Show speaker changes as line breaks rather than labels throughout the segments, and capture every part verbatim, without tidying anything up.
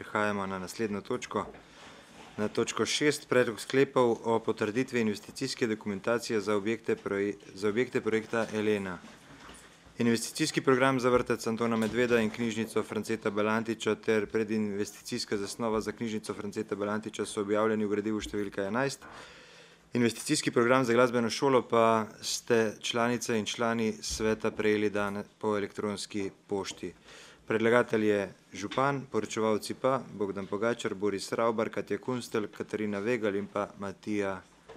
prehajamo na naslednjo točko. Na točko šest, predlog sklepov o potrditvi investicijske dokumentacije za objekte, za objekte projekta Elena. Investicijski program za vrtec Antona Medveda in knjižnico Franceta Balantiča ter predinvesticijska zasnova za knjižnico Franceta Balantiča so objavljeni v gradivu številka enajst. Investicijski program za glasbeno šolo pa ste članice in člani sveta prejeli dan po elektronski pošti. Predlagatelj je župan, poročevalci pa Bogdan Pogačar, Boris Ravbar, Katja Kunstelj, Katarina Vegal in pa Matija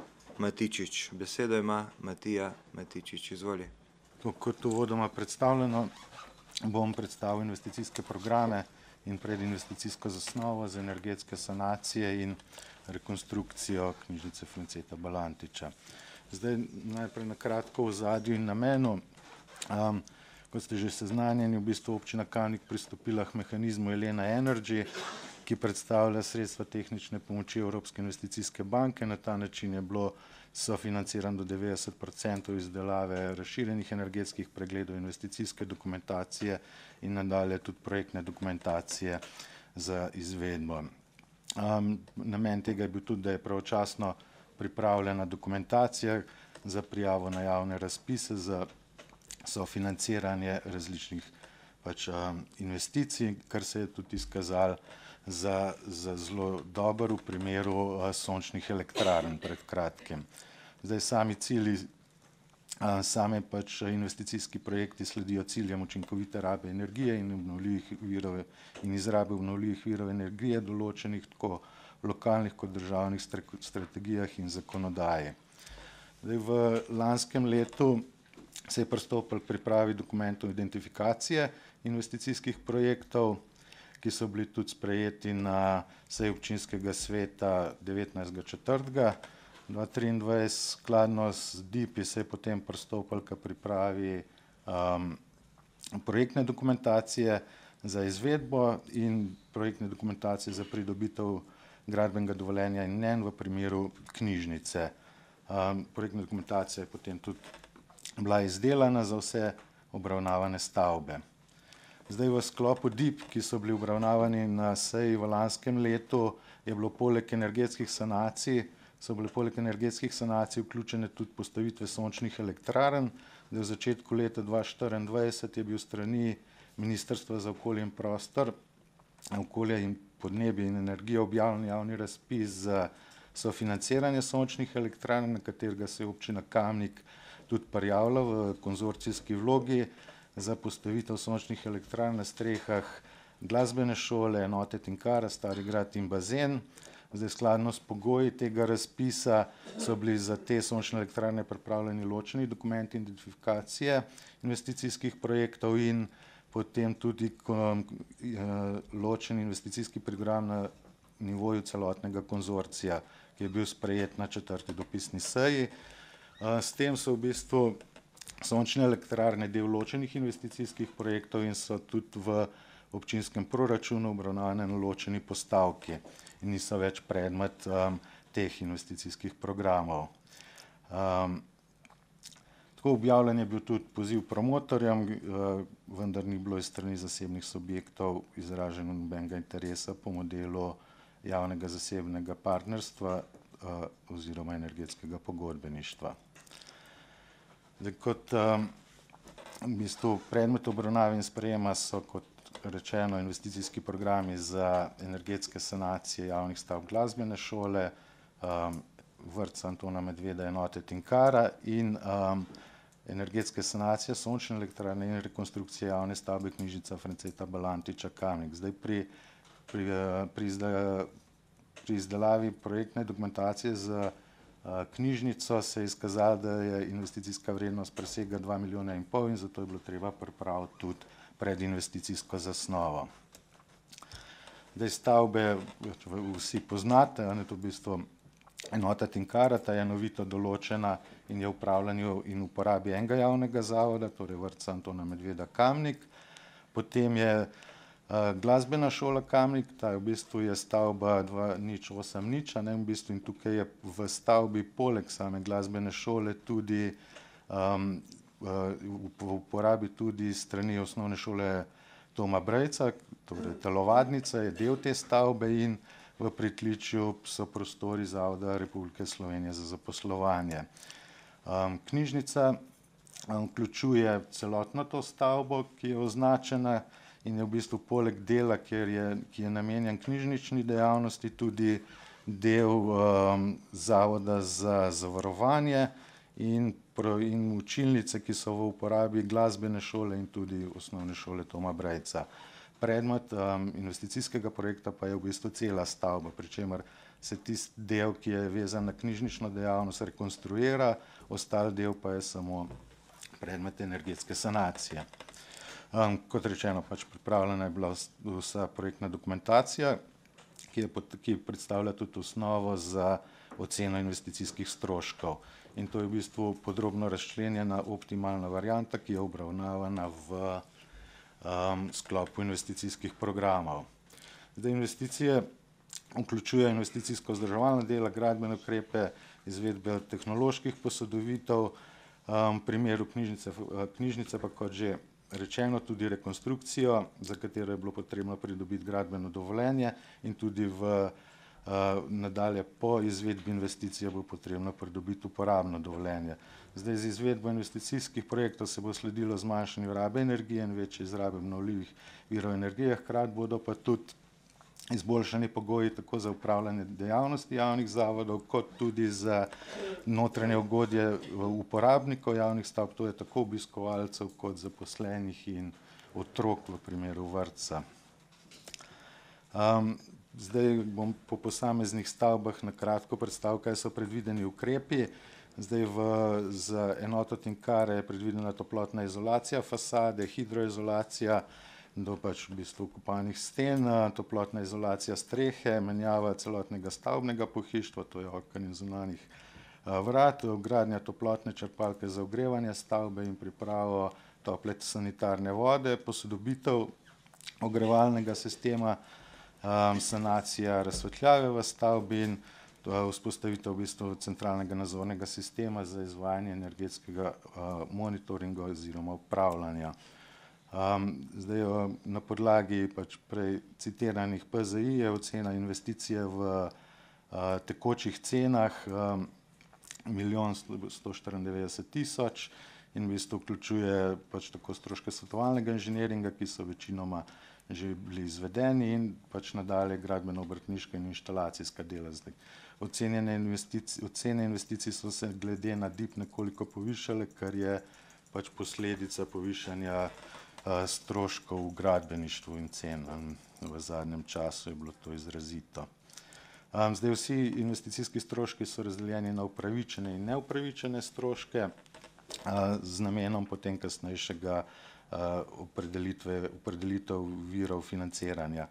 Matičič. Besedo ima Matija Matičič. Izvoli.
Kot uvodoma predstavljeno, bom predstavil investicijske programe in predinvesticijsko zasnovo za energetske sanacije in rekonstrukcijo knjižnice Franceta Balantiča. Zdaj najprej na kratko v ozadju in namenu. Um, kot ste že seznanjeni, v bistvu občina Kamnik pristopila k mehanizmu Elena Energy, ki predstavlja sredstva tehnične pomoči Evropske investicijske banke. Na ta način je bilo sofinanciran do devetdeset procentov izdelave razširjenih energetskih pregledov, investicijske dokumentacije in nadalje tudi projektne dokumentacije za izvedbo. Um, namen tega je bil tudi, da je pravočasno pripravljena dokumentacija za prijavo na javne razpise za sofinanciranje različnih pač, um, investicij, kar se je tudi izkazalo za, za zelo dober v primeru uh, sončnih elektrarn pred kratkim. Zdaj sami cilji, uh, same pač investicijski projekti sledijo ciljem učinkovite rabe energije in obnovljivih virov in izrabe obnovljivih virov energije, določenih tako lokalnih kot državnih strategijah in zakonodaji. Zdaj, v lanskem letu se je pristopilo k pripravi dokumentov identifikacije investicijskih projektov, ki so bili tudi sprejeti na seji občinskega sveta devetnajstega četrtega dva tisoč triindvajset. Skladno z D I P-i se je potem pristopilo k pripravi um, projektne dokumentacije za izvedbo in projektne dokumentacije za pridobitev gradbenega dovoljenja in mnenj v primeru knjižnice. Um, projektna dokumentacija je potem tudi bila izdelana za vse obravnavane stavbe. Zdaj v sklopu D I P, ki so bili obravnavani na seji v lanskem letu, je bilo poleg energetskih sanacij, so bile poleg energetskih sanacij vključene tudi postavitve sončnih elektrarn. Da v začetku leta dva tisoč štiriindvajset je bil strani Ministrstva za okolje in prostor, okolje in podnebje in energijo objavljen javni razpis za sofinanciranje sončnih elektrarn, na katerega se je občina Kamnik tudi prijavila v konzorcijski vlogi za postavitev sončnih elektrarn na strehah glasbene šole, enote Tinkara, Stari grad in bazen. Zdaj, skladno s pogoji tega razpisa so bili za te sončne elektrarne pripravljeni ločeni dokumenti identifikacije investicijskih projektov in potem tudi ločen investicijski program na nivoju celotnega konzorcija, ki je bil sprejet na četrti dopisni seji. S tem so v bistvu sončne elektrarne del ločenih investicijskih projektov in so tudi v občinskem proračunu obravnavane na ločeni postavki in niso več predmet um, teh investicijskih programov. Um, tako objavljen je bil tudi poziv promotorjem, uh, vendar ni bilo iz strani zasebnih subjektov izraženo nobenega interesa po modelu javnega zasebnega partnerstva uh, oziroma energetskega pogodbeništva. Zdaj, kot um, v bistvu predmet obravnave in sprejema so, kot rečeno, investicijski programi za energetske sanacije javnih stavb glasbene šole, um, vrtca Antona Medveda, enote Tinkara in um, energetske sanacije sončne elektrarne in rekonstrukcije javne stavbe knjižnica Franceta Balantiča Kamnik. Zdaj pri, pri, pri, izda, pri izdelavi projektne dokumentacije za knjižnico se je izkazalo, da je investicijska vrednost presega dva milijona in pol in zato je bilo treba pripraviti tudi predinvesticijsko zasnovo. Zdaj, stavbe vsi poznate, je to v bistvu enota Tinkara, ta je enovito določena in je v upravljanju in uporabi enega javnega zavoda, torej vrtca Antona Medveda Kamnik. Potem je Uh, glasbena šola Kamnik, ta je v bistvu je stavba dva nič osem nič, ne, v bistvu in tukaj je v stavbi poleg same glasbene šole tudi um, uh, v uporabi tudi strani osnovne šole Toma Brejca, torej telovadnica je del te stavbe in v pritličju so prostori Zavoda Republike Slovenije za zaposlovanje. Knjižnica vključuje celotno to stavbo, ki je označena in je v bistvu poleg dela, kjer je, ki je namenjen knjižnični dejavnosti, tudi del um, Zavoda za zavarovanje in, in učilnice, ki so v uporabi glasbene šole in tudi osnovne šole Toma Brejca. Predmet um, investicijskega projekta pa je v bistvu cela stavba, pri čemer se tisti del, ki je vezan na knjižnično dejavnost, rekonstruira, ostal del pa je samo predmet energetske sanacije. Um, kot rečeno, pač pripravljena je bila vsa projektna dokumentacija, ki, je, ki predstavlja tudi osnovo za oceno investicijskih stroškov. In to je v bistvu podrobno razčlenjena optimalna varianta, ki je obravnavana v um, sklopu investicijskih programov. Zdaj, investicije vključuje investicijsko vzdrževalna dela, gradbene ukrepe, izvedbe tehnoloških posodobitev, um, primeru knjižnice, knjižnice pa kot že rečeno tudi rekonstrukcijo, za katero je bilo potrebno pridobiti gradbeno dovoljenje in tudi v uh, nadalje po izvedbi investicije bo potrebno pridobiti uporabno dovoljenje. Zdaj z izvedbo investicijskih projektov se bo sledilo zmanjšanju rabe energije in večje izrabe obnovljivih virov energije, hkrati bodo pa tudi izboljšani pogoji tako za upravljanje dejavnosti javnih zavodov, kot tudi za notranje ugodje uporabnikov javnih stavb, to je tako obiskovalcev kot zaposlenih in otrok v primeru vrtca. Um, zdaj bom po posameznih stavbah na kratko predstavil, kaj so predvideni ukrepi. Zdaj v, za enoto Tinkare je predvidena toplotna izolacija fasade, hidroizolacija, do pač v bistvu kopalnih sten, toplotna izolacija strehe, menjava celotnega stavbnega pohištva, to je oken in zunanjih vrat, vgradnja toplotne črpalke za ogrevanje stavbe in pripravo tople sanitarne vode, posodobitev ogrevalnega sistema, sanacija razsvetljave v stavbi in vzpostavitev v bistvu centralnega nadzornega sistema za izvajanje energetskega monitoringa oziroma upravljanja. Um, zdaj, na podlagi pač prej citiranih P Z I je ocena investicije v uh, tekočih cenah um, milijon sto štiriindevetdeset tisoč in v bistvu vključuje pač tako stroške svetovalnega inženiringa, ki so večinoma že bili izvedeni in pač nadalje gradbeno-obrtniška in inštalacijska dela. Zdaj, ocenjene investicij, ocene investicij so se glede na D I P nekoliko povišale, kar je pač posledica povišanja stroškov v gradbeništvu in cen. V zadnjem času je bilo to izrazito. Zdaj vsi investicijski stroški so razdeljeni na upravičene in neupravičene stroške z namenom potem kasnejšega opredelitve, opredelitev virov financiranja.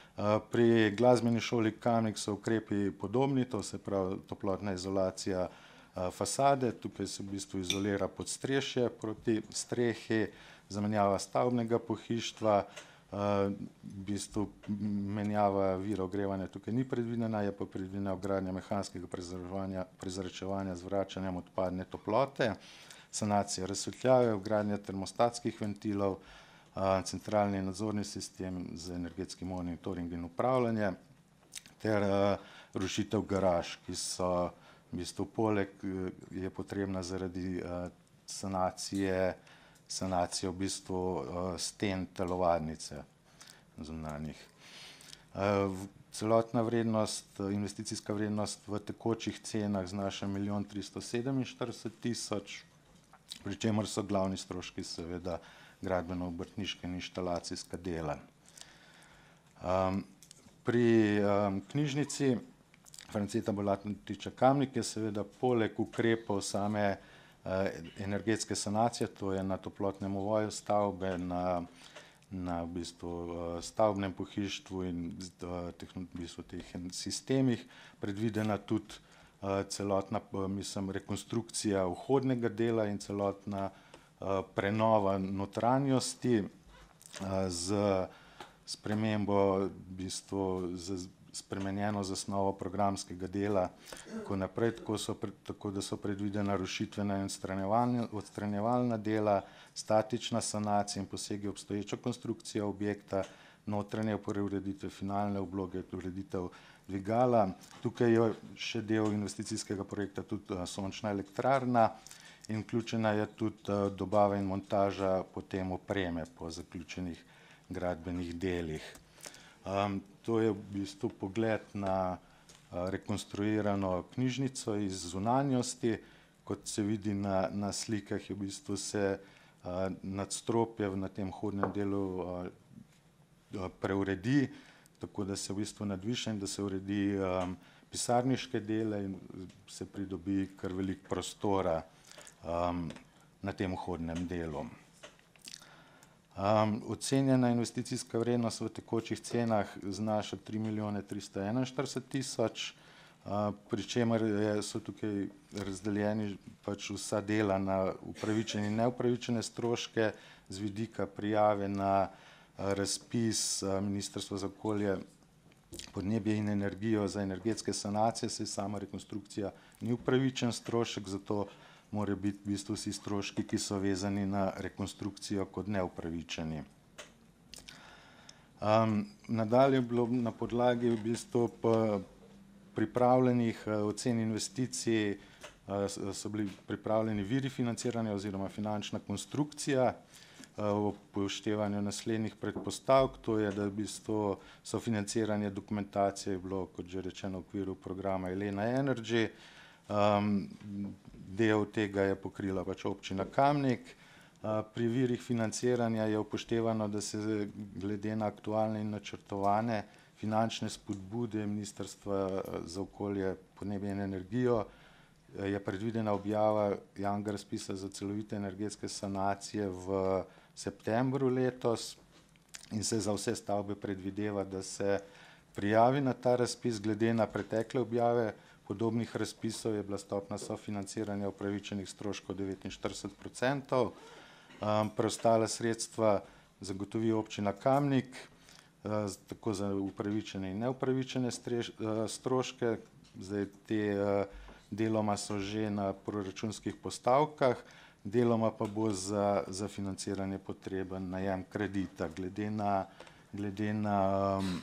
Pri glasbeni šoli Kamnik so ukrepi podobni, to se pravi toplotna izolacija fasade, tukaj se v bistvu izolira podstrešje proti strehi, zamenjava stavbnega pohištva, v bistvu menjava vira ogrevanja tukaj ni predvidena, je pa predvidena vgradnja mehanskega prezračevanja z vračanjem odpadne toplote, sanacija razsvetljave, vgradnja termostatskih ventilov, centralni nadzorni sistem za energetski monitoring in upravljanje ter rušitev garaž, ki so v bistvu poleg je potrebna zaradi sanacije sanacijo v bistvu sten telovadnice zunanjih. Celotna vrednost, investicijska vrednost v tekočih cenah znaša milijon tristo sedeminštirideset tisoč, pri čemer so glavni stroški seveda gradbeno-obrtniška in inštalacijska dela. Pri knjižnici Franceta Bolatiča Kamnik je seveda poleg ukrepov same energetske sanacije, to je na toplotnem ovoju stavbe, na, na v bistvu stavbnem pohištvu in v bistvu teh sistemih, predvidena tudi celotna, mislim, rekonstrukcija vhodnega dela in celotna prenova notranjosti z spremembo v bistvu z spremenjeno zasnovo programskega dela, tako naprej, tako, so, tako da so predvidena rušitvena in odstranjevalna dela, statična sanacija in posegi obstoječo konstrukcijo objekta, notranje preureditve, finalne obloge, ureditev dvigala. Tukaj je še del investicijskega projekta tudi sončna elektrarna in vključena je tudi dobava in montaža potem opreme po zaključenih gradbenih delih. Um, to je v bistvu pogled na uh, rekonstruirano knjižnico iz zunanjosti. Kot se vidi na, na slikah, je v bistvu se uh, nadstropje na tem hodnem delu uh, preuredi, tako da se v bistvu nadviša in da se uredi um, pisarniške dele in se pridobi kar veliko prostora um, na tem vhodnem delu. Um, ocenjena investicijska vrednost v tekočih cenah znaša tri milijone tristo enainštirideset tisoč, uh, pri čemer je, so tukaj razdeljeni pač vsa dela na upravičene in neupravičene stroške z vidika prijave na uh, razpis uh, Ministrstva za okolje, podnebje in energijo za energetske sanacije, saj sama rekonstrukcija ni upravičen strošek, zato morajo biti v bistvu vsi stroški, ki so vezani na rekonstrukcijo, kot neupravičeni. Um, nadalje je bilo na podlagi v bistvu pripravljenih uh, ocen investicij, uh, so bili pripravljeni viri financiranja oziroma finančna konstrukcija uh, v upoštevanju naslednjih predpostavk, to je, da v bistvu sofinanciranje dokumentacije je bilo, kot že rečeno, v okviru programa Elena Energy. Um, del tega je pokrila pač občina Kamnik. Uh, pri virih financiranja je upoštevano, da se glede na aktualne in načrtovane finančne spodbude Ministrstva za okolje, podnebje in energijo je predvidena objava javnega razpisa za celovite energetske sanacije v septembru letos in se za vse stavbe predvideva, da se prijavi na ta razpis. Glede na pretekle objave podobnih razpisov je bila stopnja sofinanciranja upravičenih stroškov devetinštirideset procentov. Um, preostala sredstva zagotovi občina Kamnik, uh, tako za upravičene in neupravičene strež, uh, stroške. Zdaj te uh, deloma so že na proračunskih postavkah, deloma pa bo za, za financiranje potreben najem kredita. Glede na, glede na um,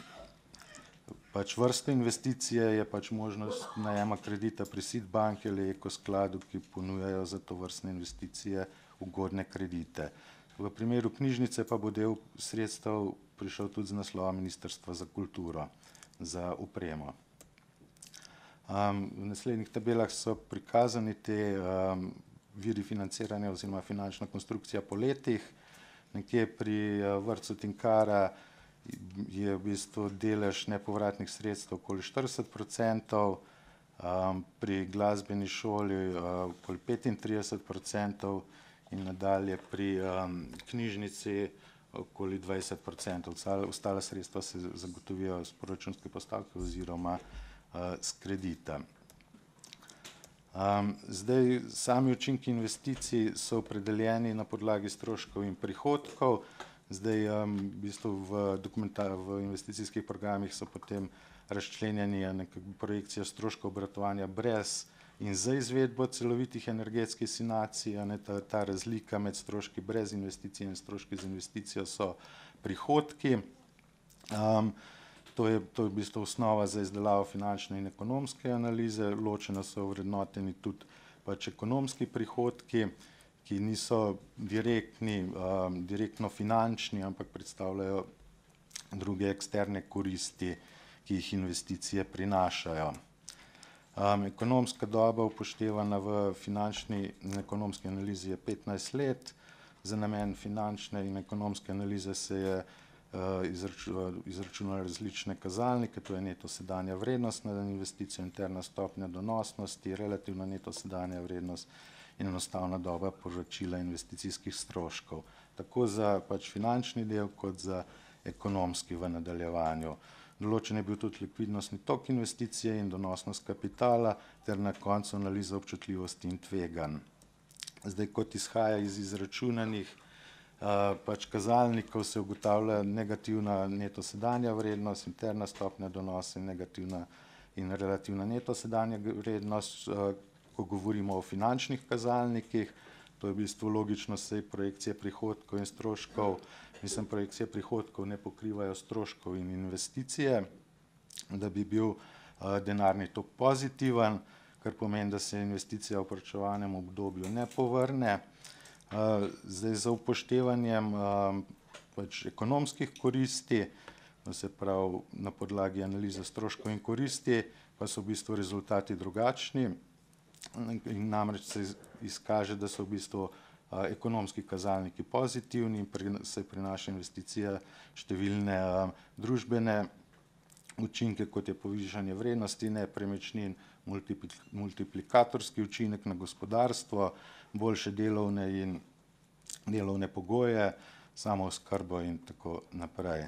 pač vrsto investicije je pač možnost najema kredita pri SID banki ali Ekoskladu, ki ponujajo za to vrstne investicije ugodne kredite. V primeru knjižnice pa bo del sredstev prišel tudi z naslova Ministrstva za kulturo za opremo. Um, v naslednjih tabelah so prikazani te um, viri financiranja oziroma finančna konstrukcija po letih. Nekje pri uh, vrtcu Tinkara je v bistvu delež nepovratnih sredstev okoli štirideset procentov, um, pri glasbeni šoli uh, okoli petintrideset procentov in nadalje pri um, knjižnici okoli dvajset procentov. Ostala sredstva se zagotovijo z proračunske postavke oziroma uh, s kredita. Um, zdaj, sami učinki investicij so opredeljeni na podlagi stroškov in prihodkov. Zdaj, um, v bistvu v, v investicijskih programih so potem razčlenjeni nekako projekcija stroškov obratovanja brez in za izvedbo celovitih energetskih sanacij. Ne, ta, ta razlika med stroški brez investicije in stroški z investicijo so prihodki. Um, to, je, to je v bistvu osnova za izdelavo finančne in ekonomske analize. Ločeno so vrednoteni tudi pač ekonomski prihodki, ki niso direktni, um, direktno finančni, ampak predstavljajo druge eksterne koristi, ki jih investicije prinašajo. Um, ekonomska doba upoštevana v finančni in ekonomski analizi je petnajst let. Za namen finančne in ekonomske analize se je uh, izraču, izračunalo različne kazalnike, to je neto sedanja vrednost na investicijo, interna stopnja donosnosti, relativna neto sedanja vrednost in enostavna doba povračila investicijskih stroškov, tako za pač finančni del, kot za ekonomski v nadaljevanju. Določen je bil tudi likvidnostni tok investicije in donosnost kapitala ter na koncu analiza občutljivosti in tveganj. Zdaj, kot izhaja iz izračunanih pač kazalnikov se ugotavlja negativna neto sedanja vrednost, interna stopnja donosa in negativna in relativna neto sedanja vrednost. Ko govorimo o finančnih kazalnikih, to je v bistvu logično, saj projekcije prihodkov in stroškov, mislim, projekcije prihodkov ne pokrivajo stroškov in investicije, da bi bil denarni tok pozitiven, kar pomeni, da se investicija v pričakovanem obdobju ne povrne. Zdaj za upoštevanjem pač ekonomskih koristi, se pravi na podlagi analize stroškov in koristi, pa so v bistvu rezultati drugačni. In namreč se izkaže, da so v bistvu ekonomski kazalniki pozitivni in se prinaša investicija številne družbene učinke, kot je povišanje vrednosti nepremičnin, multiplikatorski učinek na gospodarstvo, boljše delovne in delovne pogoje, samooskrbo in tako naprej.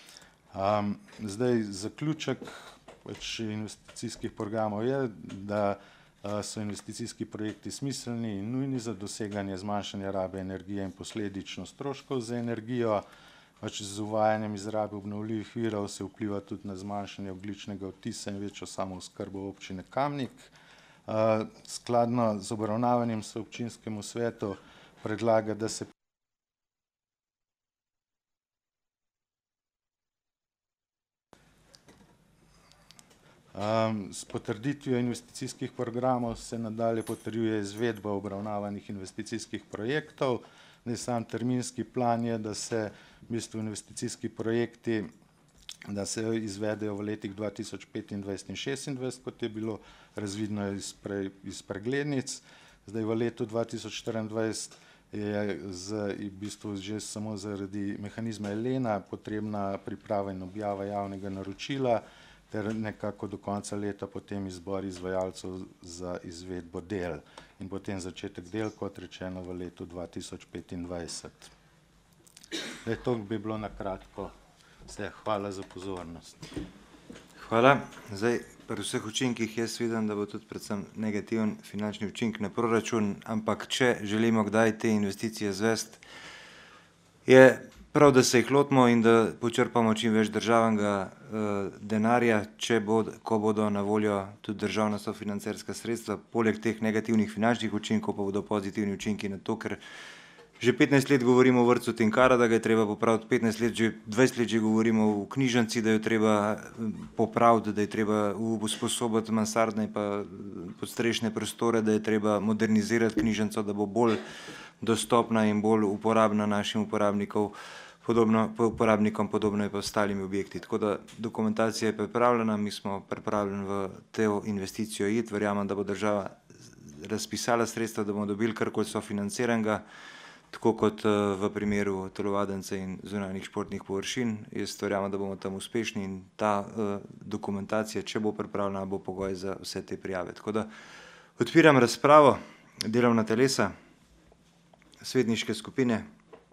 Zdaj zaključek pač investicijskih programov je, da so investicijski projekti smiselni in nujni za doseganje zmanjšanja rabe energije in posledično stroškov za energijo. Pač z uvajanjem izrabe obnovljivih virov se vpliva tudi na zmanjšanje ogljičnega odtisa in večjo samooskrbo občine Kamnik. Skladno z obravnavanjem se občinskemu svetu predlaga, da se S potrditvijo investicijskih programov se nadalje potrjuje izvedba obravnavanih investicijskih projektov. Sam terminski plan je, da se v bistvu investicijski projekti, da se izvedejo v letih dva tisoč petindvajset in šestindvajset, kot je bilo razvidno iz preglednic. Zdaj v letu dva tisoč štiriindvajset je v bistvu že samo zaradi mehanizma Elena potrebna priprava in objava javnega naročila ter nekako do konca leta potem izbor izvajalcev za izvedbo del in potem začetek del, kot rečeno, v letu dva tisoč petindvajset. To bi bilo na kratko vse. Hvala za pozornost.
Hvala. Zdaj, pri vseh učinkih jaz vidim, da bo tudi predvsem negativen finančni učink na proračun, ampak če želimo kdaj te investicije izvesti, je prav, da se jih lotimo in da počrpamo čim več državnega denarja, če bodo, ko bodo na voljo tudi državna sofinancerska sredstva, poleg teh negativnih finančnih učinkov pa bodo pozitivni učinki na to, ker že petnajst let govorimo o vrtcu Tinkara, da ga je treba popraviti, petnajst let, že dvajset let že govorimo o knjižnici, da jo treba popraviti, da je treba usposobiti mansardne pa podstrešne prostore, da je treba modernizirati knjižnico, da bo bolj dostopna in bolj uporabna našim uporabnikom, podobno, uporabnikom, podobno je pa ostalimi objekti. Tako da dokumentacija je pripravljena, mi smo pripravljeni v to investicijo iti, verjamem, da bo država razpisala sredstva, da bomo dobili karkoli sofinanciranega, tako kot v primeru telovadence in zunanjih športnih površin. Jaz verjamem, da bomo tam uspešni in ta dokumentacija, če bo pripravljena, bo pogoj za vse te prijave. Tako da odpiram razpravo, delovna telesa, svetniške skupine.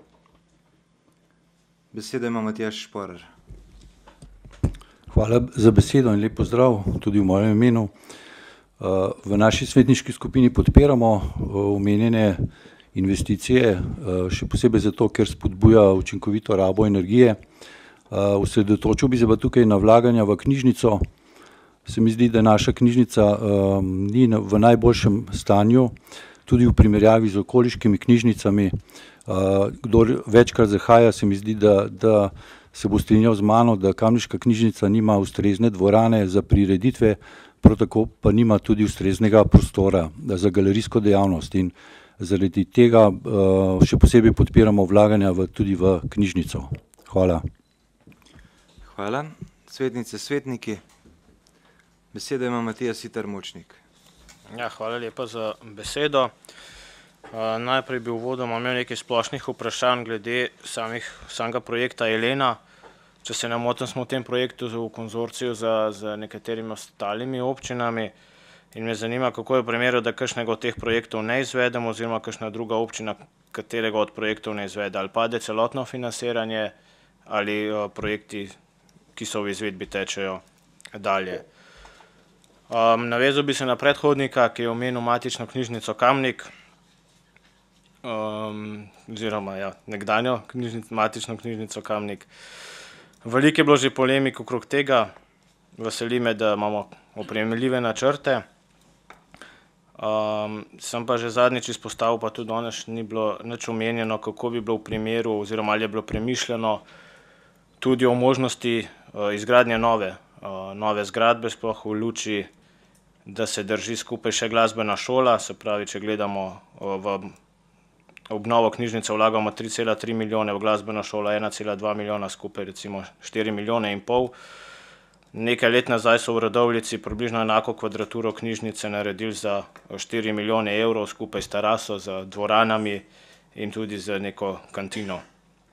Besedo ima Matjaž Šporar.
Hvala za besedo in lep pozdrav tudi v mojem imenu. V naši svetniški skupini podpiramo omenjene investicije, še posebej zato, ker spodbuja učinkovito rabo energije. Osredotočil bi se pa tukaj na vlaganja v knjižnico. Se mi zdi, da naša knjižnica ni v najboljšem stanju, tudi v primerjavi z okoliškimi knjižnicami. Kdor večkrat zahaja, se mi zdi, da, da se bo strinjal z mano, da kamniška knjižnica nima ustrezne dvorane za prireditve, prav tako pa nima tudi ustreznega prostora za galerijsko dejavnost in zaradi tega še posebej podpiramo vlaganja v, tudi v knjižnico. Hvala.
Hvala. Svetnice, svetniki. Besedo ima Matija Siter Močnik.
Ja, hvala lepa za besedo. Najprej bi uvodoma imel nekaj splošnih vprašanj glede samih, samega projekta Elena. Če se ne motim, smo v tem projektu v konzorciju za, za nekaterimi ostalimi občinami in me zanima, kako je v primeru, da kakšnega od teh projektov ne izvedemo oziroma kakšna druga občina, katerega od projektov ne izvede, ali pade celotno financiranje ali projekti, ki so v izvedbi, tečejo dalje. Navezal bi se na predhodnika, ki je omenil matično knjižnico Kamnik. um, oziroma ja, nekdanjo knjižnic, matično knjižnico Kamnik. Veliko je bilo že polemik okrog tega, veseli me, da imamo opremljive načrte. Um, sem pa že zadnjič izpostavil, pa tudi danes ni bilo nič omenjeno, kako bi bilo v primeru, oziroma ali je bilo premišljeno tudi o možnosti uh, izgradnje nove, uh, nove zgradbe, sploh v luči, da se drži skupaj še glasbena šola, se pravi, če gledamo uh, v obnovo knjižnice vlagamo tri cela tri milijone, v glasbeno šolo ena cela dva milijona, skupaj recimo štiri milijone in pol. Nekaj let nazaj so v Radovljici približno enako kvadraturo knjižnice naredili za štiri milijone evrov, skupaj s teraso, z dvoranami in tudi z neko kantino.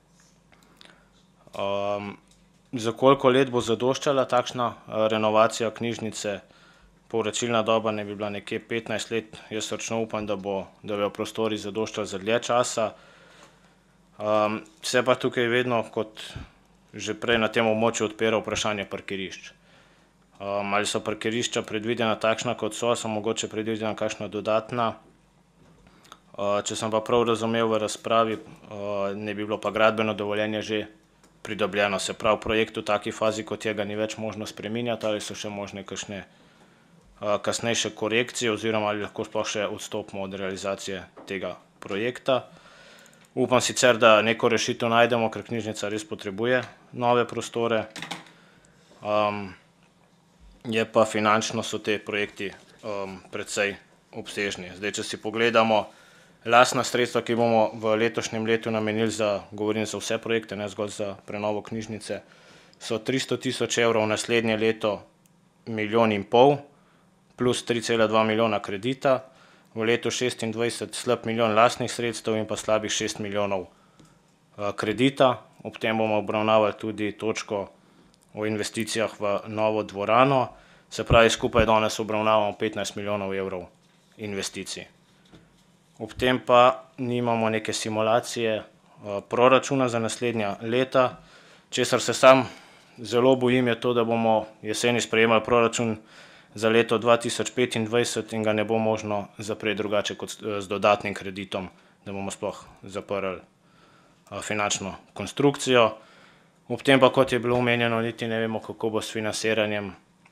Um, za koliko let bo zadoščala takšna renovacija knjižnice? Povračilna doba ne bi bila nekje petnajst let, jaz srčno upam, da bo, da bo prostori zadoščali za dlje časa. Um, se pa tukaj vedno, kot že prej na tem območju, odpira vprašanje parkirišč. Um, ali so parkirišča predvidena takšna, kot so, so mogoče predvidena kakšna dodatna. Uh, če sem pa prav razumel v razpravi, uh, ne bi bilo pa gradbeno dovoljenje že pridobljeno, se pravi, projekt v taki fazi, kot je, ga ni več možno spreminjati, ali so še možne kakšne kasnejše korekcije oziroma ali lahko sploh še odstopimo od realizacije tega projekta. Upam sicer, da neko rešitev najdemo, ker knjižnica res potrebuje nove prostore. Um, je pa finančno so te projekti um, precej obsežni. Zdaj, če si pogledamo lastna sredstva, ki bomo v letošnjem letu namenili za, govorim za vse projekte, ne zgolj za prenovo knjižnice, so tristo tisoč evrov, naslednje leto milijon in pol, plus tri cela dva milijona kredita, v letu šestindvajset slab milijon lastnih sredstev in pa slabih šest milijonov kredita. Ob tem bomo obravnavali tudi točko o investicijah v novo dvorano, se pravi, skupaj danes obravnavamo petnajst milijonov evrov investicij. Ob tem pa nimamo neke simulacije proračuna za naslednja leta, česar se sam zelo bojim, je to, da bomo jeseni sprejemali proračun za leto dva tisoč petindvajset in ga ne bo možno zapreti drugače kot z dodatnim kreditom, da bomo sploh zaprli finančno konstrukcijo. Ob tem pa, kot je bilo omenjeno, niti ne vemo, kako bo s financiranjem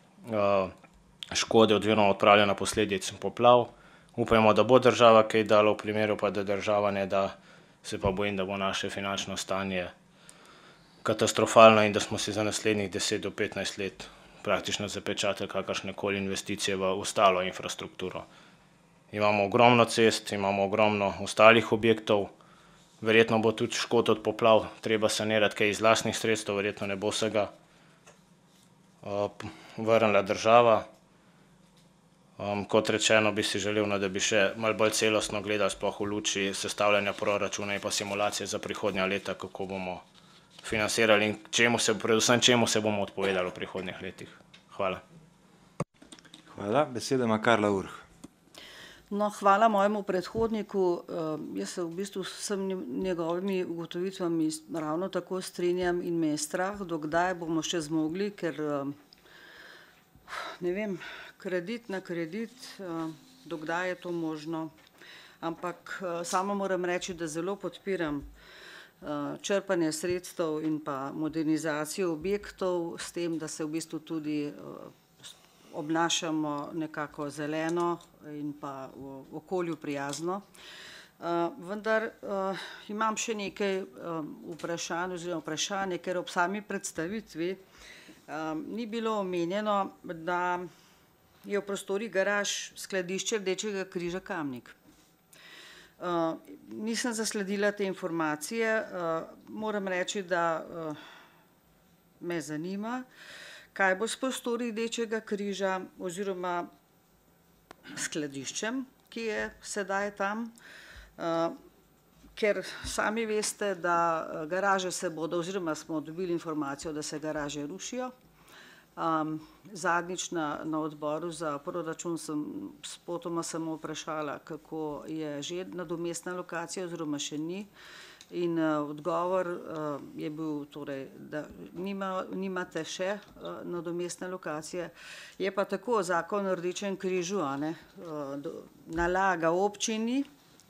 škode oziroma odpravljanja posledic poplav. Upajmo, da bo država kaj dala, v primeru pa, da država ne da, se pa bojim, da bo naše finančno stanje katastrofalno in da smo si za naslednjih deset do petnajst let praktično zapečatili kakršnekoli investicije v ostalo infrastrukturo. Imamo ogromno cest, imamo ogromno ostalih objektov, verjetno bo tudi škod od poplav treba sanirati kaj iz lastnih sredstev, verjetno ne bo vsega vrnila država. Kot rečeno, bi si želel, da bi še malo bolj celostno gledali sploh v luči sestavljanja proračuna in pa simulacije za prihodnja leta, kako bomo financirali in čemu se, predvsem čemu se bomo odpovedali v prihodnjih letih. Hvala.
Hvala. Besedo ima Karla Urh.
No, hvala mojemu predhodniku. Jaz se v bistvu s vsemi njegovimi ugotovitvami ravno tako strinjam in me je strah, dokdaj bomo še zmogli, ker ne vem, kredit na kredit, dokdaj je to možno. Ampak samo moram reči, da zelo podpiram črpanje sredstev in pa modernizacijo objektov s tem, da se v bistvu tudi obnašamo nekako zeleno in pa v okolju prijazno. Vendar imam še nekaj vprašanj oziroma vprašanje, ker ob sami predstavitvi ni bilo omenjeno, da je v prostorih garaž skladišče Rdečega križa Kamnik. Uh, nisem zasledila te informacije, uh, moram reči, da uh, me zanima, kaj bo s prostori Rdečega križa oziroma skladiščem, ki je sedaj tam, uh, ker sami veste, da garaže se bodo, oziroma smo dobili informacijo, da se garaže rušijo. Um, zadnjič na, na odboru za proračun sem spotoma samo vprašala, kako je že nadomestna lokacija oziroma še ni. In uh, odgovor uh, je bil, torej, da nima, nimate še uh, nadomestne lokacije. Je pa tako, zakon o Rdečem križu a ne, uh, do, nalaga občini,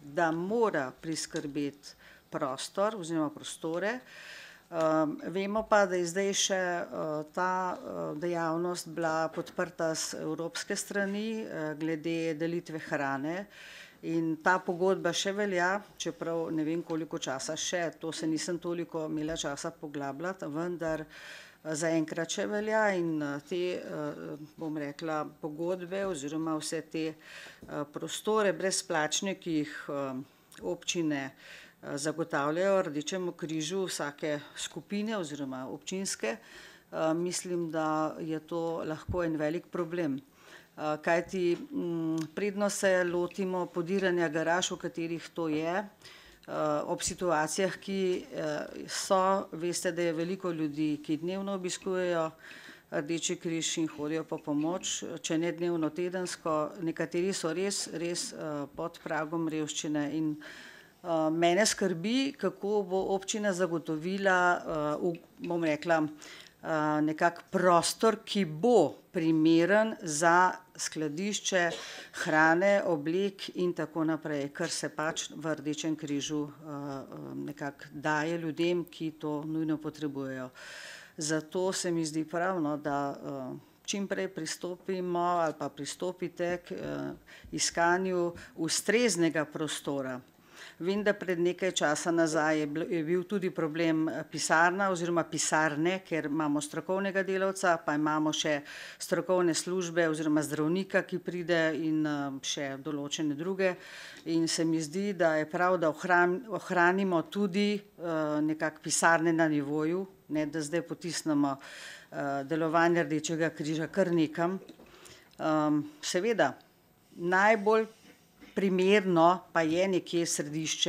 da mora priskrbeti prostor oziroma prostore. Um, vemo pa, da je zdaj še uh, ta uh, dejavnost bila podprta z evropske strani uh, glede delitve hrane in ta pogodba še velja, čeprav ne vem koliko časa še, to se nisem toliko imela časa poglabljati, vendar uh, zaenkrat še velja in uh, te, uh, bom rekla, pogodbe oziroma vse te uh, prostore brezplačne, ki jih uh, občine zagotavljajo Rdečemu križu vsake skupine oziroma občinske, mislim, da je to lahko en velik problem. Kajti predno se lotimo podiranja garaž, v katerih to je, ob situacijah, ki so, veste, da je veliko ljudi, ki dnevno obiskujejo Rdeči križ in hodijo po pomoč, če ne dnevno, tedensko, nekateri so res, res pod pragom revščine in mene skrbi, kako bo občina zagotovila, bom rekla, nekak prostor, ki bo primeren za skladišče hrane, oblek in tako naprej, kar se pač v Rdečem križu nekako daje ljudem, ki to nujno potrebujejo. Zato se mi zdi pravno, da čim prej pristopimo ali pa pristopite k iskanju ustreznega prostora. Vem, da pred nekaj časa nazaj je bil tudi problem pisarna oziroma pisarne, ker imamo strokovnega delavca, pa imamo še strokovne službe oziroma zdravnika, ki pride in še določene druge. In se mi zdi, da je prav, da ohranimo tudi nekako pisarne na nivoju, ne da zdaj potisnemo delovanje Rdečega križa kar nekam. Seveda, najbolj primerno pa je nekje središče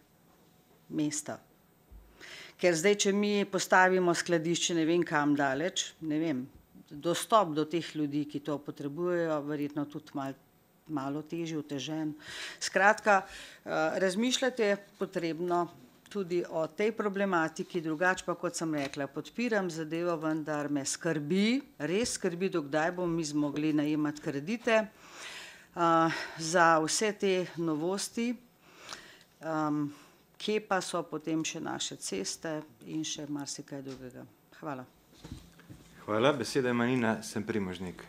mesta. Ker zdaj, če mi postavimo skladišče ne vem kam daleč, ne vem, dostop do teh ljudi, ki to potrebujejo, verjetno tudi malo, malo težje, otežen. Skratka, razmišljati je potrebno tudi o tej problematiki, drugače pa, kot sem rekla, podpiram zadevo, vendar me skrbi, res skrbi, do kdaj bomo mi zmogli najemati kredite, Uh, za vse te novosti, um, kje pa so potem še naše ceste in še marsikaj drugega. Hvala.
Hvala. Beseda ima Nina Semprimožnik.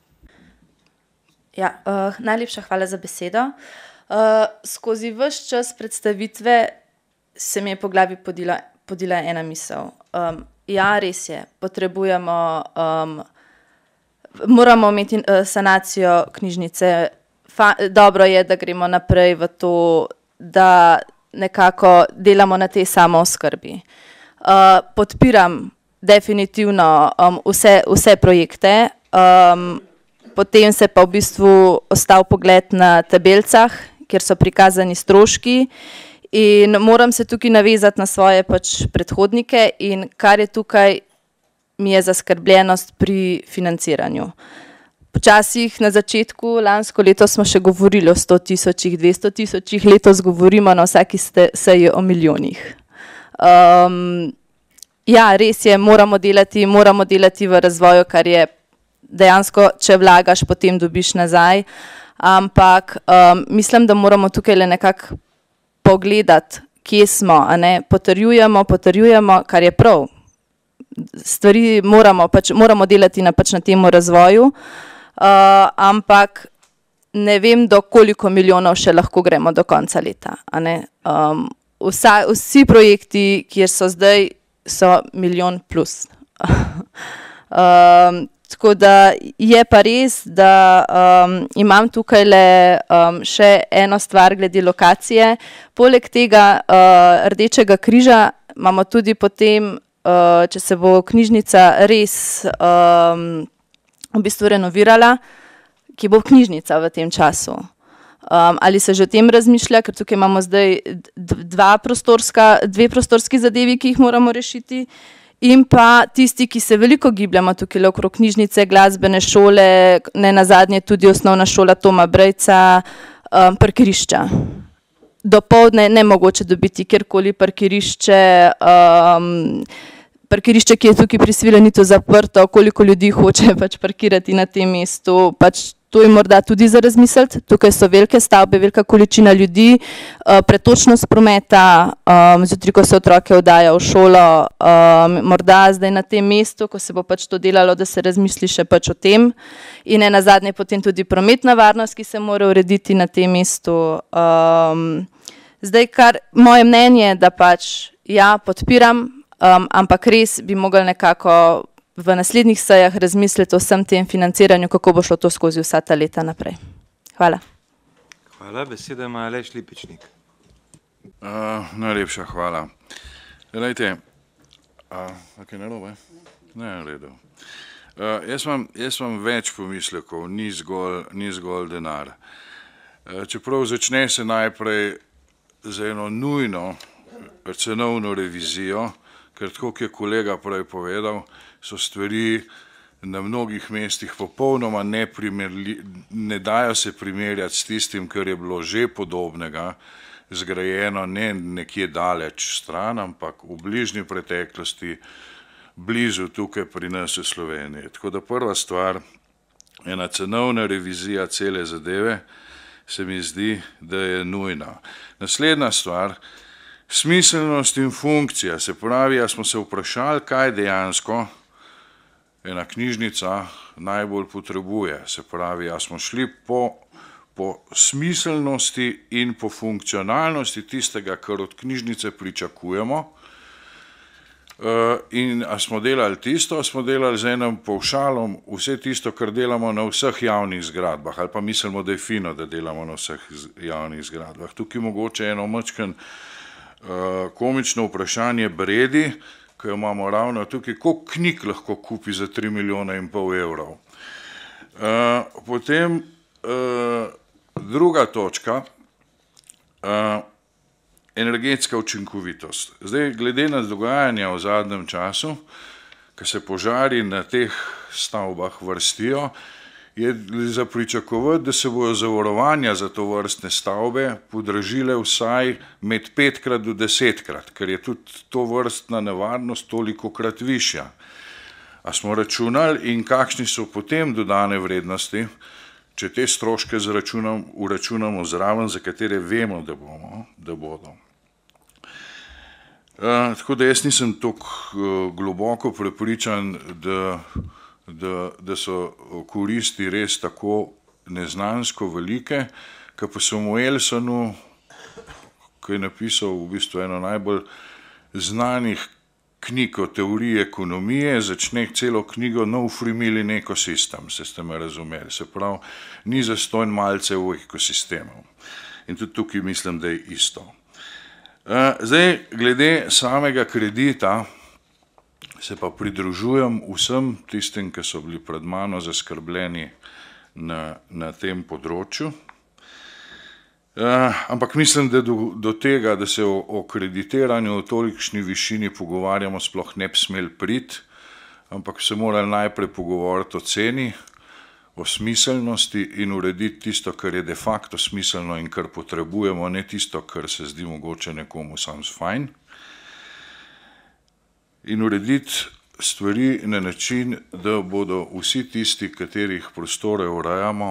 Ja, uh, najlepša hvala za besedo. Uh, skozi ves čas predstavitve se mi je po glavi podila, podila ena misel. Um, ja, res je, potrebujemo um, moramo imeti uh, sanacijo knjižnice. Fa, dobro je, da gremo naprej v to, da nekako delamo na tej samooskrbi. Uh, podpiram definitivno um, vse, vse projekte, um, potem se pa v bistvu ostal pogled na tabelcah, kjer so prikazani stroški in moram se tukaj navezati na svoje pač predhodnike in kar je tukaj, mi je zaskrbljenost pri financiranju. Počasih na začetku, lansko leto smo še govorili o sto tisočih, dvesto tisočih, letos govorimo na vsaki seji o milijonih. Um, ja, res je, moramo delati, moramo delati v razvoju, kar je dejansko, če vlagaš, potem dobiš nazaj, ampak um, mislim, da moramo tukaj le nekako pogledati, kje smo, a ne, potrjujemo, potrjujemo, kar je prav. Stvari moramo, pač, moramo delati na, pač na temu razvoju, uh, ampak ne vem, do koliko milijonov še lahko gremo do konca leta. A ne? Um, vsa, vsi projekti, kjer so zdaj, so milijon plus. um, tako da je pa res, da um, imam tukaj le um, še eno stvar glede lokacije. Poleg tega uh, Rdečega križa imamo tudi potem, Uh, če se bo knjižnica res um, v bistvu renovirala, ki bo knjižnica v tem času. Um, ali se že o tem razmišlja, ker tukaj imamo zdaj dva prostorska, dve prostorski zadevi, ki jih moramo rešiti, in pa tisti, ki se veliko gibljamo tukaj okrog knjižnice, glasbene šole, ne nazadnje tudi osnovna šola Toma Brejca, um, parkirišča. Dopoldne ne mogoče dobiti kjerkoli parkirišče, um, parkirišče, ki je tukaj pri Svilenitu zaprto, koliko ljudi hoče pač parkirati na tem mestu, pač to je morda tudi za razmisliti. Tukaj so velike stavbe, velika količina ljudi, pretočnost prometa, zjutraj, ko se otroke oddajajo v šolo, morda zdaj na tem mestu, ko se bo pač to delalo, da se razmisli še pač o tem. In ne nazadnje potem tudi prometna varnost, ki se mora urediti na tem mestu. Zdaj, kar moje mnenje, da pač ja, podpiram, ampak res bi mogli nekako v naslednjih sejah razmisliti o vsem tem financiranju, kako bo šlo to skozi vsa ta leta naprej. Hvala.
Hvala. Besedo ima Aleš Lipičnik.
Uh, najlepša hvala. Glejte, uh, kaj narobe? Ne, v redu. Uh, jaz, imam, jaz imam več pomislekov, ni zgolj, ni zgolj denar. Uh, čeprav začne se najprej za eno nujno cenovno revizijo, ker tako, kot je kolega prej povedal, so stvari na mnogih mestih popolnoma neprimerljive, ne dajo se primerjati s tistim, kar je bilo že podobnega, zgrajeno ne nekje daleč stran, ampak v bližnji preteklosti, blizu tukaj pri nas v Sloveniji. Tako da prva stvar, ena cenovna revizija cele zadeve, se mi zdi, da je nujna. Naslednja stvar, smiselnost in funkcija, se pravi, a smo se vprašali, kaj dejansko ena knjižnica najbolj potrebuje, se pravi, a smo šli po, po smiselnosti in po funkcionalnosti tistega, kar od knjižnice pričakujemo, in a smo delali tisto, a smo delali z enim povšalom vse tisto, kar delamo na vseh javnih zgradbah, ali pa mislimo, da je fino, da delamo na vseh javnih zgradbah. Tukaj mogoče eno mačken komično vprašanje Bredi, ko jo imamo ravno tukaj, koliko knjig lahko kupi za tri milijone in pol evrov. Potem druga točka, energetska učinkovitost. Zdaj, glede na dogajanja v zadnjem času, ko se požari na teh stavbah vrstijo, je za pričakovati, da se bojo zavarovanja za to vrstne stavbe podražile vsaj med petkrat do desetkrat, ker je tudi to vrstna nevarnost tolikokrat višja. A smo računali in kakšni so potem dodane vrednosti, če te stroške uračunamo zraven, za katere vemo, da bomo, da bodo. Tako da jaz nisem toliko globoko prepričan, da Da, da so koristi res tako neznansko velike, ker po Samuelsonu, ki je napisal v bistvu eno najbolj znanih knjig o teoriji ekonomije, začne celo knjigo No free milling ecosystem, se ste me razumeli, se pravi, ni zastonj malce v ekosistemu. In tudi tukaj mislim, da je isto. Zdaj, glede samega kredita, se pa pridružujem vsem tistim, ki so bili pred mano zaskrbljeni na, na tem področju. Ampak mislim, da do, do tega, da se o, o kreditiranju v tolikšni višini pogovarjamo, sploh ne bi smeli priti, ampak se morali najprej pogovoriti o ceni, o smiselnosti in urediti tisto, kar je de facto smiselno in kar potrebujemo, ne tisto, kar se zdi mogoče nekomu sam fajn. In urediti stvari na način, da bodo vsi tisti, katerih prostore urejamo,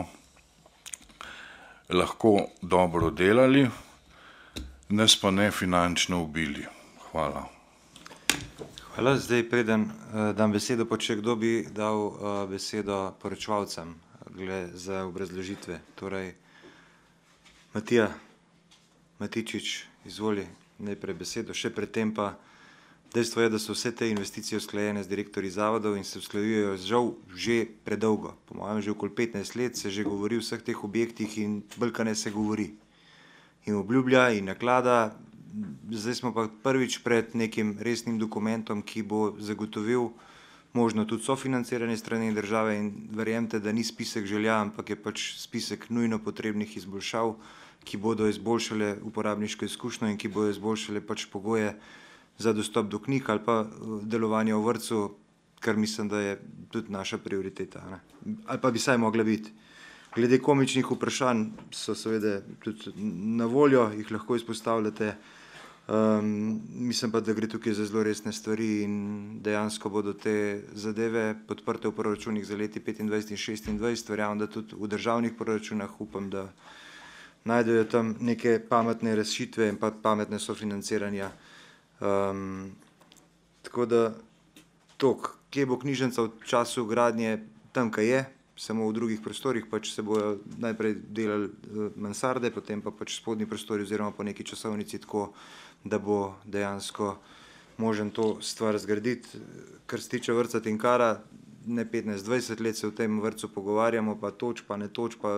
lahko dobro delali, nas pa ne finančno ubili. Hvala.
Hvala. Zdaj preden dam besedo, pa če kdo bi dal besedo poročevalcem za obrazložitve. Torej, Matija Matičič, izvoli najprej besedo, še predtem pa dejstvo je, da so vse te investicije usklajene z direktorji zavodov in se usklajujejo žal že predolgo. Po mojem že okoli petnajst let se že govori o vseh teh objektih in bolj se govori. In obljublja in naklada. Zdaj smo pa prvič pred nekim resnim dokumentom, ki bo zagotovil možno tudi sofinanciranje strani države in verjemite, da ni spisek želja, ampak je pač spisek nujno potrebnih izboljšav, ki bodo izboljšale uporabniško izkušnjo in ki bodo izboljšale pač pogoje za dostop do knjig ali pa delovanje v vrtcu, kar mislim, da je tudi naša prioriteta. Ne? Ali pa bi saj mogla biti. Glede komičnih vprašanj so seveda tudi na voljo, jih lahko izpostavljate. Um, mislim pa, da gre tukaj za zelo resne stvari in dejansko bodo te zadeve podprte v proračunih za leti petindvajset in šestindvajset. Verjamem, da tudi v državnih proračunah upam, da najdejo tam neke pametne rešitve in pa pametne sofinanciranja. Um, tako da tok, kje bo knjižnica v času gradnje, tam, kaj je, samo v drugih prostorih, pač se bojo najprej delali mansarde, potem pa pač spodnji prostori oziroma po neki časovnici tako, da bo dejansko možen to stvar zgraditi. Kar se tiče vrtca Tinkara, ne petnajst, dvajset let se v tem vrtcu pogovarjamo, pa toč, pa ne toč, pa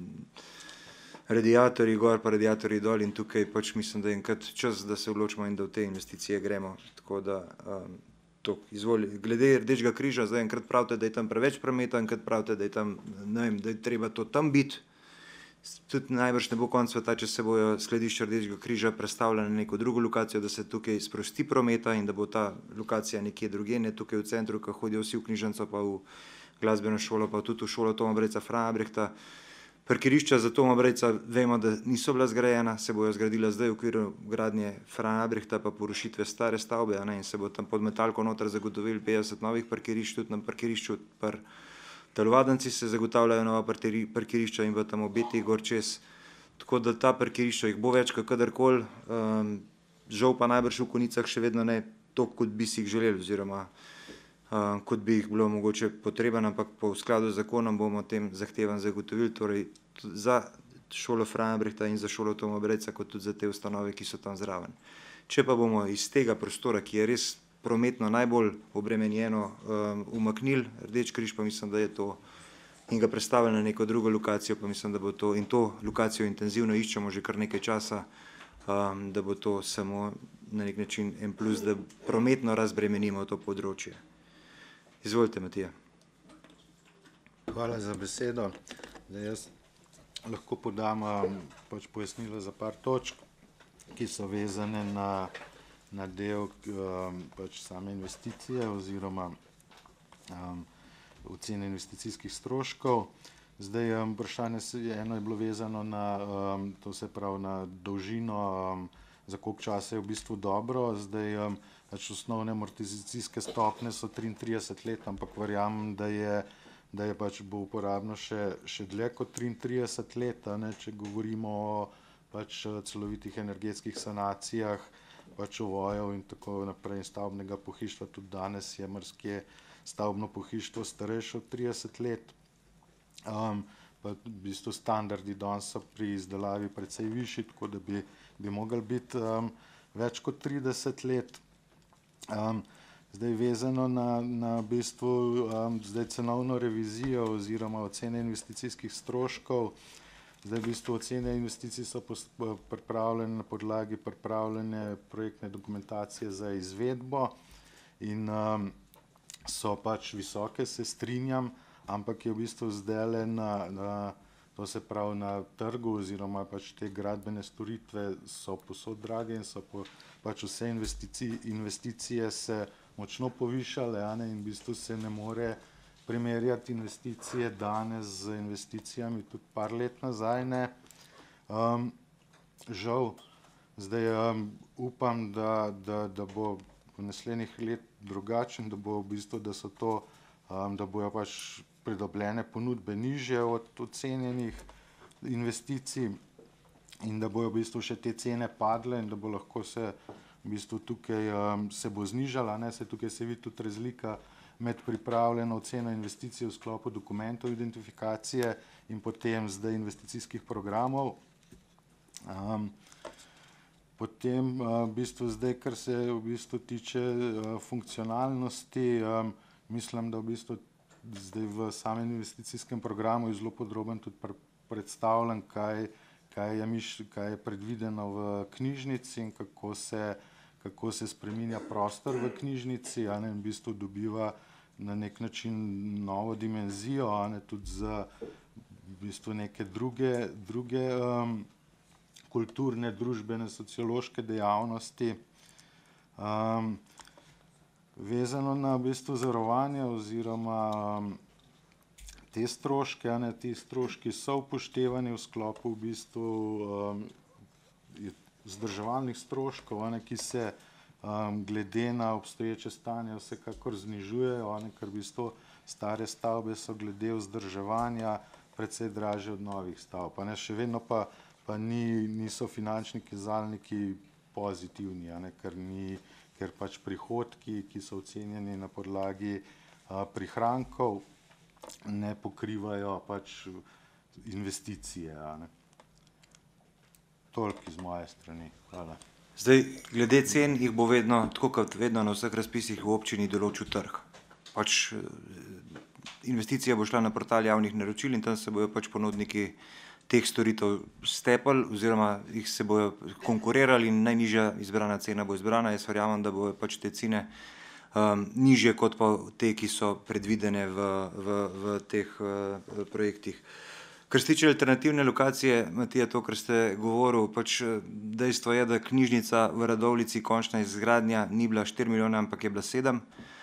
radiatorji gor, pa radiatorji dol in tukaj pač mislim, da je enkrat čas, da se odločimo in da v te investicije gremo. Tako da um, to izvoli. Glede Rdečega križa, zdaj enkrat pravite, da je tam preveč prometa, enkrat pravite, da je tam, ne vem, da je treba to tam biti. Tudi najbrž ne bo konc sveta, če se bojo skladišča Rdečega križa prestavljali na neko drugo lokacijo, da se tukaj sprosti prometa in da bo ta lokacija nekje drugje, ne tukaj v centru, ko hodijo vsi v knjižnico, pa v glasbeno šolo, pa tudi v šolo Toma Brejca Frana Abrehta. Parkirišča za Toma Brejca vemo, da niso bila zgrajena, se bojo zgradila zdaj v okviru gradnje Frana Abrehta, pa porušitve stare stavbe, ne, in se bo tam pod metalko noter zagotovili petdeset novih parkirišč, tudi na parkirišču par telovadnici se zagotavljajo nova parkirišča in v tam obeti gor čez. Tako da ta parkirišča jih bo več kot kadarkoli, um, žal pa najbrž v konicah še vedno ne toliko, kot bi si jih želeli oziroma uh, kot bi jih bilo mogoče potreben, ampak po skladu z zakonom bomo tem zahtevam zagotovili, torej za šolo Frana Abrehta in za šolo Toma Brejca, kot tudi za te ustanove, ki so tam zraven. Če pa bomo iz tega prostora, ki je res prometno najbolj obremenjeno, um, umaknili Rdeči križ, pa mislim, da je to, in ga predstavili na neko drugo lokacijo, pa mislim, da bo to, in to lokacijo intenzivno iščemo že kar nekaj časa, um, da bo to samo na nek način en plus, da prometno razbremenimo to področje. Izvolite, Matija.
Hvala za besedo. Da jaz lahko podam um, pač pojasnilo za par točk, ki so vezane na na del um, pač same investicije oziroma um, ocene investicijskih stroškov. Zdaj um, vprašanje se, eno je bilo vezano na, um, to se pravi na dolžino, um, za koliko časa je v bistvu dobro. Zdaj um, pač osnovne amortizacijske stopnje so triintrideset let, ampak verjamem, da je, da je pač bo uporabno še, še dlje kot triintrideset let, a ne, če govorimo o pač celovitih energetskih sanacijah, pač ovojev in tako naprej, stavbnega pohištva. Tudi danes je marsikje stavbno pohištvo starejše od trideset let. Um, pa v bistvu standardi danes so pri izdelavi precej višji, tako da bi, bi mogli biti um, več kot trideset let. Um, zdaj vezano na, na v bistvu um, zdaj cenovno revizijo oziroma ocene investicijskih stroškov. Zdaj v bistvu ocene investicij so pripravljene na podlagi pripravljene projektne dokumentacije za izvedbo in um, so pač visoke, se strinjam, ampak je v bistvu zdajle na, na, to se pravi na trgu oziroma pač te gradbene storitve so posod drage in so po, pač vse investicije, investicije se močno povišale, a ne, in v bistvu se ne more primerjati investicije danes z investicijami tudi par let nazaj, ne. Um, žal, zdaj um, upam, da, da, da bo v naslednjih let drugačen, da bo v bistvu, da so to, um, da bojo pač pridobljene ponudbe nižje od ocenjenih investicij in da bojo v bistvu še te cene padle in da bo lahko se v bistvu tukaj um, se bo znižala, ne, se tukaj se vidi tudi razlika med pripravljeno oceno investicij v sklopu dokumentov identifikacije in potem zdaj investicijskih programov. Um, potem uh, v bistvu zdaj, kar se v bistvu tiče uh, funkcionalnosti, um, mislim, da v bistvu zdaj v samem investicijskem programu je zelo podroben tudi pr predstavljen, kaj, kaj, je miš, kaj je predvideno v knjižnici in kako se kako se spreminja prostor v knjižnici, a ne, in v bistvu dobiva na nek način novo dimenzijo, a ne, tudi za v bistvu neke druge, druge um, kulturne, družbene, sociološke dejavnosti. Um, vezano na v bistvu zavarovanje oziroma um, te stroške, a ne, ti stroški so upoštevani v sklopu v bistvu um, vzdrževalnih stroškov, a ne, ki se um, glede na obstoječe stanje vsekakor znižujejo, a ne, ker v bistvu stare stavbe so glede vzdrževanja precej dražje od novih stavb. A ne, še vedno pa, pa ni, niso finančni kazalniki pozitivni, a ne, ker, ni, ker pač prihodki, ki so ocenjeni na podlagi a, prihrankov, ne pokrivajo pač investicije. A ne. Toliko iz moje strani. Hvala.
Zdaj, glede cen jih bo vedno, tako kot vedno na vseh razpisih v občini določil trg. Pač investicija bo šla na portal javnih naročil in tam se bojo pač ponudniki teh storitev stepali oziroma jih se bojo konkurirali in najnižja izbrana cena bo izbrana. Jaz verjamem, da bojo pač te cene um, nižje kot pa te, ki so predvidene v, v, v teh uh, projektih. Kar se tiče alternativne lokacije, Matija, to, kar ste govoril, pač dejstvo je, da knjižnica v Radovljici, končna izgradnja, ni bila štiri milijone, ampak je bila sedem.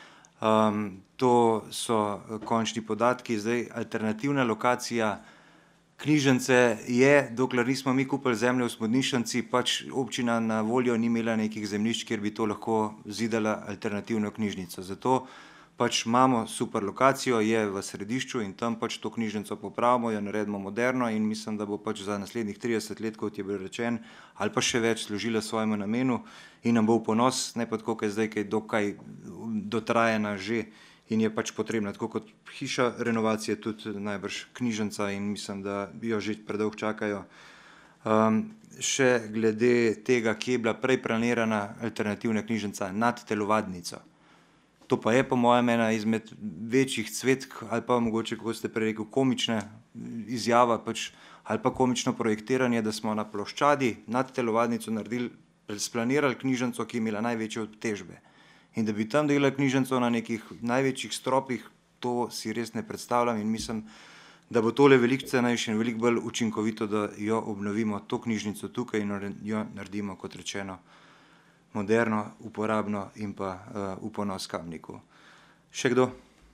Um, to so končni podatki. Zdaj, alternativna lokacija knjižnice je, dokler nismo mi kupili zemlje v Smodnišnici, pač občina na voljo ni imela nekih zemljišč, kjer bi to lahko zidala alternativno knjižnico. Zato pač imamo super lokacijo, je v središču in tam pač to knjižnico popravimo, jo naredimo moderno in mislim, da bo pač za naslednjih trideset let, kot je bil rečen, ali pa še več služila svojemu namenu in nam bo v ponos, ne pa tako, kaj zdaj, kaj dokaj dotrajena že in je pač potrebna, tako kot hiša renovacije, tudi najbrž knjižnica in mislim, da jo že predolgo čakajo. Um, še glede tega, kje je bila prej planirana alternativna knjižnica nad telovadnico. To pa je po mojem ena izmed večjih cvetk ali pa mogoče, kako ste prej rekel, komična izjava pač, ali pa komično projektiranje, da smo na ploščadi nad telovadnico naredili, splanirali knjižnico, ki je imela največje obtežbe. In da bi tam delali knjižnico na nekih največjih stropih, to si res ne predstavljam in mislim, da bo tole veliko cenejše in veliko bolj učinkovito, da jo obnovimo, to knjižnico tukaj in jo naredimo, kot rečeno, moderno, uporabno in pa uh, v ponos Kamniku. Še kdo?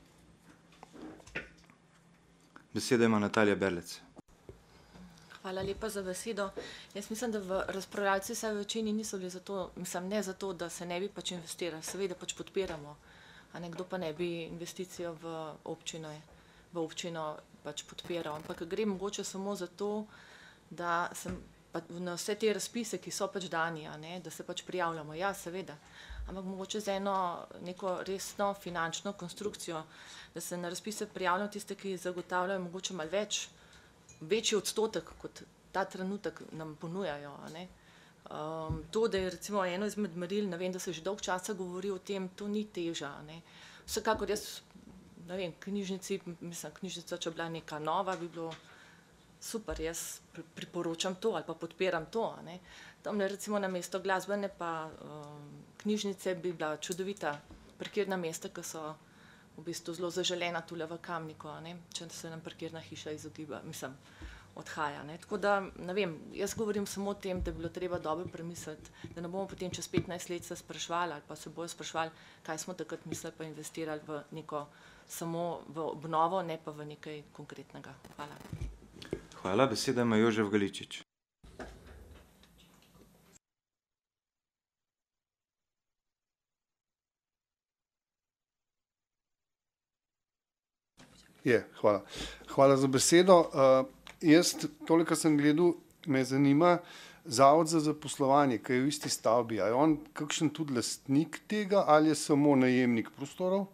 Besedo ima Natalija Berlec.
Hvala lepa za besedo. Jaz mislim, da v razpravljalci vsaj v večini niso bili zato, mislim, ne zato, da se ne bi pač investirali, seveda pač podpiramo, a nekdo pa ne bi investicijo v občino, v občino pač podpiral, ampak gre mogoče samo za to, da sem pa na vse te razpise, ki so pač dani, a ne, da se pač prijavljamo, ja, seveda, ampak mogoče z eno neko resno finančno konstrukcijo, da se na razpise prijavljajo tiste, ki zagotavljajo mogoče malo več, večji odstotek, kot ta trenutek nam ponujajo, a ne. Um, to, da je recimo eno izmed meril, ne vem, da se že dolgo časa govori o tem, to ni teža, a ne. Vsekakor jaz, ne vem, knjižnici, mislim, knjižnica, če bila neka nova, bi bilo super, jaz priporočam to ali pa podpiram to. Ne. Tam recimo na mesto glasbene pa um, knjižnice bi bila čudovita parkirna mesta, ki so v bistvu zelo zaželena tule v Kamniku, ne, če se nam parkirna hiša izogiba, mislim, odhaja. Ne. Tako da, ne vem, jaz govorim samo o tem, da bi bilo treba dobro premisliti, da ne bomo potem čez petnajst let se sprašvali ali pa se bojo sprašvali, kaj smo takrat mislili pa investirali v neko samo v obnovo, ne pa v nekaj konkretnega. Hvala.
Hvala, beseda ima Jožef Galičič.
Je, hvala. Hvala za besedo. Uh, jaz, toliko sem gledal, me zanima Zavod za zaposlovanje, ki je v isti stavbi. A je on kakšen tudi lastnik tega ali je samo najemnik prostorov?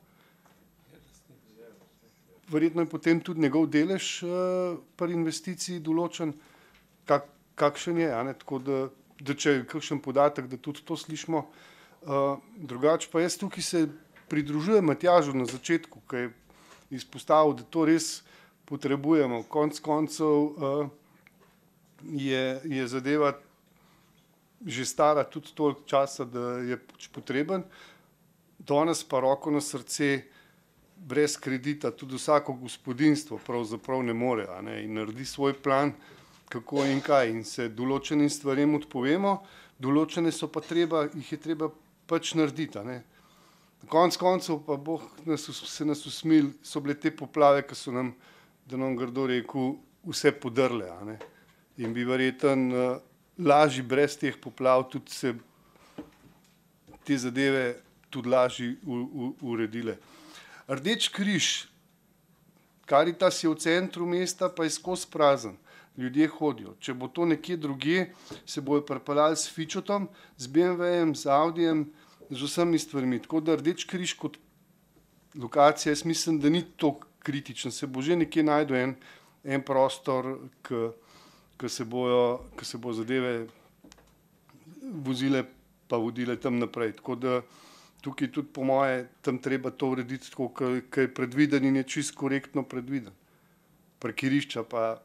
Verjetno je potem tudi njegov delež uh, pri investiciji določen, kak, kakšen je, a ne? Tako da, da če je kakšen podatek, da tudi to slišimo. Uh, drugače pa jaz tukaj se pridružujem Matjažu na začetku, ki je izpostavil, da to res potrebujemo. Konec koncev uh, je, je zadeva že stara tudi toliko časa, da je potreben. Danes pa roko na srce, brez kredita tudi vsako gospodinjstvo pravzaprav ne more, a ne, in naredi svoj plan, kako in kaj, in se določenim stvarem odpovemo, določene so pa treba, jih je treba pač narediti, a ne. Na konec koncev pa Bog nas, se nas usmil, so bile te poplave, ki so nam, da nam grdo rekel, vse podrle, a ne. In bi verjeten lažje brez teh poplav tudi se te zadeve tudi lažje uredile. Rdeč križ, Karitas je v centru mesta, pa je skozi prazen. Ljudje hodijo. Če bo to nekje drugje, se bojo pripeljali s Fičotom, z B M W-jem, z Audijem, z vsemi stvarmi. Tako da Rdeč križ kot lokacija, jaz mislim, da ni to kritično. Se bo že nekje najdel en, en prostor, ki se bojo, ki se bo zadeve vozile pa vodile tam naprej. Tako da tukaj tudi po moje tam treba to urediti tako, ki je predviden in je čisto korektno predviden. Parkirišča pa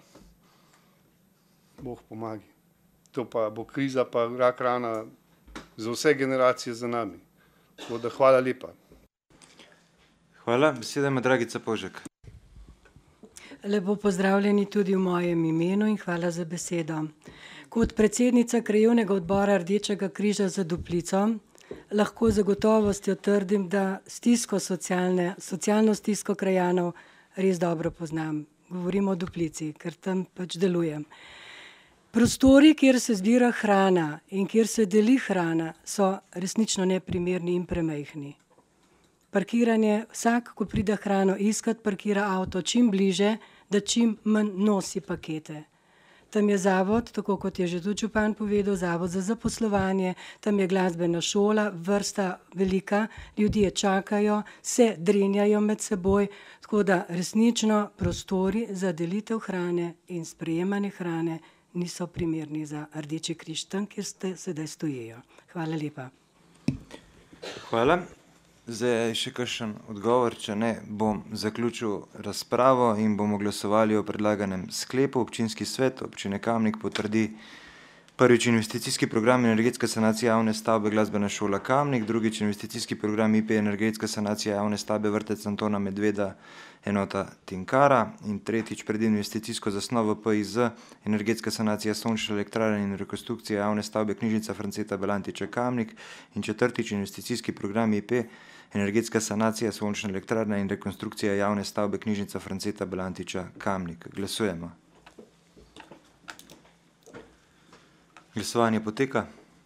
Bog pomagi. To pa bo kriza pa rak rana za vse generacije za nami. Tako da hvala lepa.
Hvala. Beseda ima Dragica Požek.
Lepo pozdravljeni tudi v mojem imenu in hvala za besedo. Kot predsednica krajevnega odbora Rdečega križa za Duplico lahko zagotovostjo trdim, da stisko socialne, socialno stisko krajanov res dobro poznam. Govorim o Duplici, ker tam pač delujem. Prostori, kjer se zbira hrana in kjer se deli hrana, so resnično neprimerni in premajhni. Parkiranje, vsak, ko pride hrano iskat, parkira avto čim bliže, da čim manj nosi pakete. Tam je zavod, tako kot je že tudi župan povedal, zavod za zaposlovanje, tam je glasbena šola, vrsta velika, ljudje čakajo, se drenjajo med seboj, tako da resnično prostori za delitev hrane in sprejemanje hrane niso primerni za Rdeči križ, tam, kjer ste sedaj stojijo. Hvala lepa.
Hvala. Zdaj je še kakšen odgovor, če ne, bom zaključil razpravo in bomo glasovali o predlaganem sklepu. Občinski svet občine Kamnik potrdi prvič investicijski program energetska sanacija javne stavbe Glasbena šola Kamnik, drugič investicijski program I P energetska sanacija javne stavbe Vrtec Antona Medveda enota Tinkara in tretjič predinvesticijsko zasnovo P I Z energetska sanacija sončne elektrarne in rekonstrukcija javne stavbe Knjižnica Franceta Belantiča Kamnik in četrtič investicijski program I P energetska sanacija sončne elektrarne in rekonstrukcija javne stavbe Knjižnica Franceta Belantiča Kamnik. Glasujemo. Glasovanje poteka.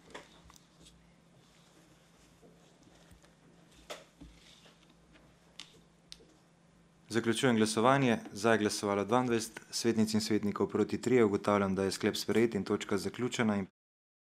Zaključujem glasovanje. Za je glasovalo dvaindvajset, svetnic in svetnikov proti trije. Ugotavljam, da je sklep sprejet in točka zaključena.